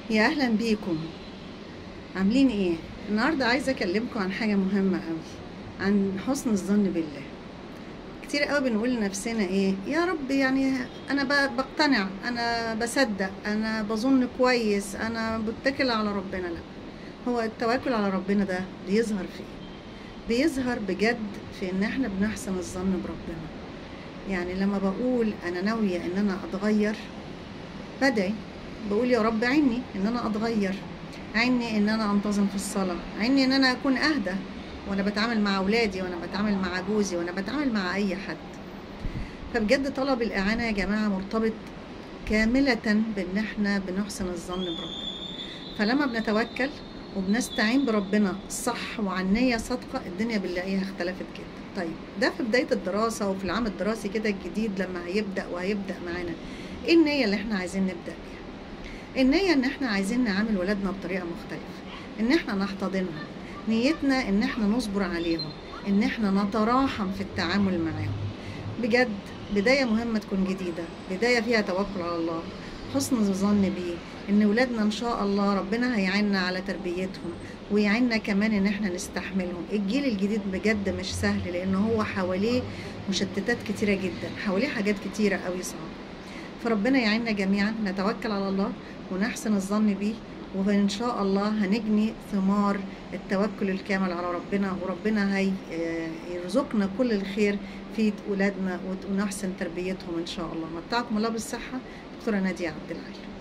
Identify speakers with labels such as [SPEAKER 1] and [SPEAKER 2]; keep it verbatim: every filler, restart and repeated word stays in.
[SPEAKER 1] يا اهلا بيكم. عاملين ايه؟ النهارده عايزه اكلمكم عن حاجه مهمه قوي، عن حسن الظن بالله. كتير قوي بنقول لنفسنا ايه يا رب، يعني انا ب- بقتنع، انا بصدق، انا بظن كويس، انا بتكل على ربنا. لا، هو التوكل على ربنا ده بيظهر في ايه؟ بيظهر بجد في ان احنا بنحسن الظن بربنا. يعني لما بقول انا ناويه ان انا اتغير، بدعي، بقول يا رب عيني ان انا اتغير، عيني ان انا انتظم في الصلاة، عيني ان انا اكون اهدى وانا بتعامل مع اولادي، وانا بتعامل مع جوزي، وانا بتعامل مع اي حد. فبجد طلب الاعانة يا جماعة مرتبط كاملة بان احنا بنحسن الظن بربنا. فلما بنتوكل وبنستعين بربنا صح وعن نية صادقة، الدنيا بنلاقيها اختلفت جدا. طيب، ده في بداية الدراسة وفي العام الدراسي كده الجديد لما هيبدأ وهيبدأ معانا. ايه النية اللي احنا عايزين نبدأ بيها؟ النية ان احنا عايزين نعامل ولادنا بطريقة مختلفة، ان احنا نحتضنهم، نيتنا ان احنا نصبر عليهم، ان احنا نتراحم في التعامل معاهم. بجد بداية مهمة تكون جديدة، بداية فيها توكل على الله، حسن الظن بيه، ان ولادنا ان شاء الله ربنا هيعيننا على تربيتهم، ويعيننا كمان ان احنا نستحملهم. الجيل الجديد بجد مش سهل، لان هو حواليه مشتتات كتيرة جدا، حواليه حاجات كتيرة قوي صعبة. فربنا يعيننا جميعا نتوكل على الله ونحسن الظن بيه، وإن شاء الله هنجني ثمار التوكل الكامل على ربنا، وربنا هي يرزقنا كل الخير في أولادنا ونحسن تربيتهم إن شاء الله. متعكم الله بالصحة، دكتورة نادية عبد العال.